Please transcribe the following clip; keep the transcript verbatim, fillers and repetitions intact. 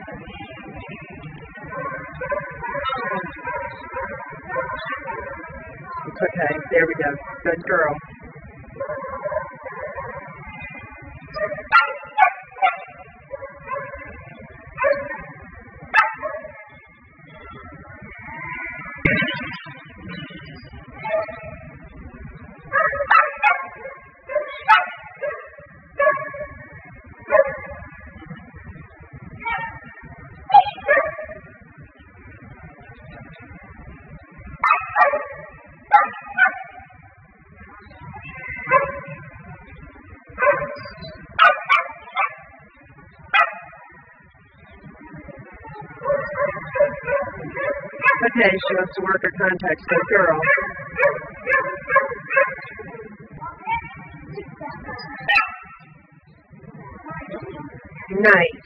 Okay, there we go. Good girl. Okay, she wants to work her contacts. Good girl. Nice.